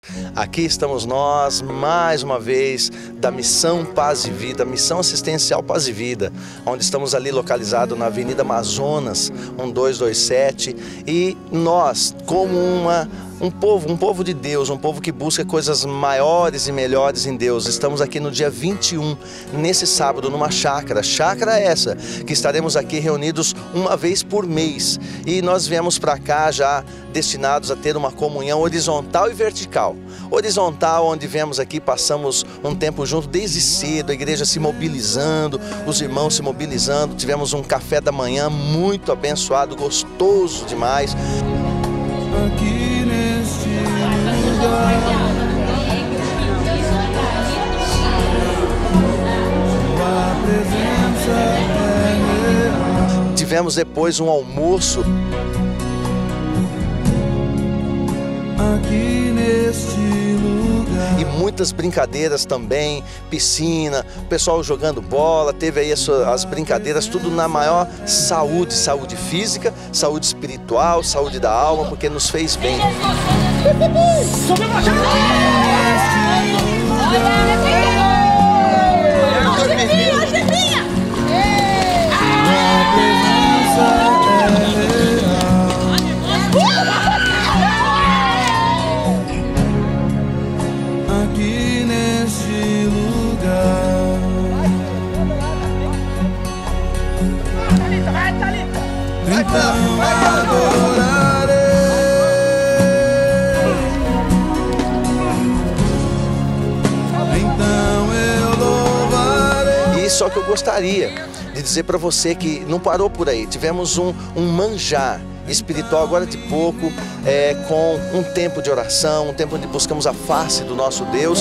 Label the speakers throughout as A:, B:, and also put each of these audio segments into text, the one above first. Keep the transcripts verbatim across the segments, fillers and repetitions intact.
A: Aqui estamos nós, mais uma vez, da Missão Paz e Vida, Missão Assistencial Paz e Vida, onde estamos ali localizados na Avenida Amazonas, um dois dois sete, e nós, como uma... Um povo, um povo de Deus, um povo que busca coisas maiores e melhores em Deus. Estamos aqui no dia vinte e um, nesse sábado, numa chácara. Chácara essa, que estaremos aqui reunidos uma vez por mês. E nós viemos para cá já destinados a ter uma comunhão horizontal e vertical. Horizontal, onde viemos aqui, passamos um tempo junto desde cedo, a igreja se mobilizando, os irmãos se mobilizando. Tivemos um café da manhã muito abençoado, gostoso demais.
B: Aqui neste lugar, sua presença é real.
A: Tivemos depois um almoço.
B: Aqui neste lugar.
A: E muitas brincadeiras também, piscina, o pessoal jogando bola, teve aí as, as brincadeiras, tudo na maior saúde, saúde física, saúde espiritual, saúde da alma, porque nos fez bem.
B: Aqui neste lugar, então adorarei, então eu louvarei.
A: E só que eu gostaria de dizer para você que não parou por aí, tivemos um, um manjar espiritual agora de pouco, é, com um tempo de oração, um tempo onde buscamos a face do nosso Deus.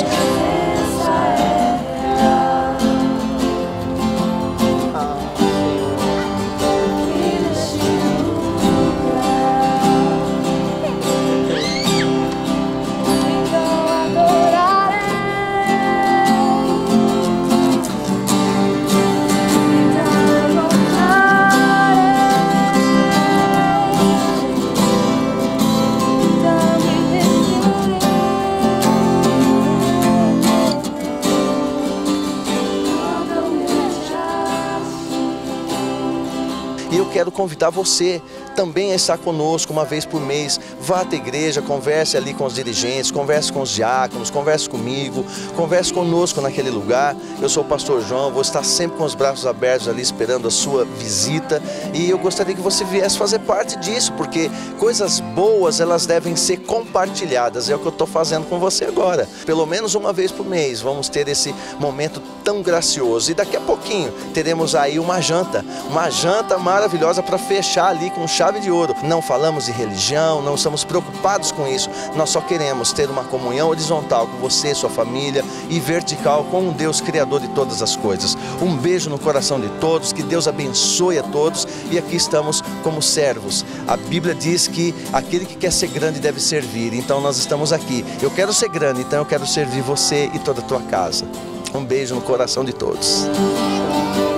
A: E eu quero convidar você também a estar conosco uma vez por mês. Vá até a igreja, converse ali com os dirigentes, converse com os diáconos, converse comigo, converse conosco naquele lugar. Eu sou o pastor João, vou estar sempre com os braços abertos ali esperando a sua visita. E eu gostaria que você viesse fazer parte disso, porque coisas boas, elas devem ser compartilhadas. É o que eu estou fazendo com você agora. Pelo menos uma vez por mês vamos ter esse momento tão gracioso. E daqui a pouquinho teremos aí uma janta, uma janta maravilhosa para fechar ali com chave de ouro. Não falamos de religião, não estamos preocupados com isso. Nós só queremos ter uma comunhão horizontal com você, sua família, e vertical com um Deus criador de todas as coisas. Um beijo no coração de todos, que Deus abençoe a todos, e aqui estamos como servos. A Bíblia diz que aquele que quer ser grande deve servir, então nós estamos aqui. Eu quero ser grande, então eu quero servir você e toda a tua casa. Um beijo no coração de todos.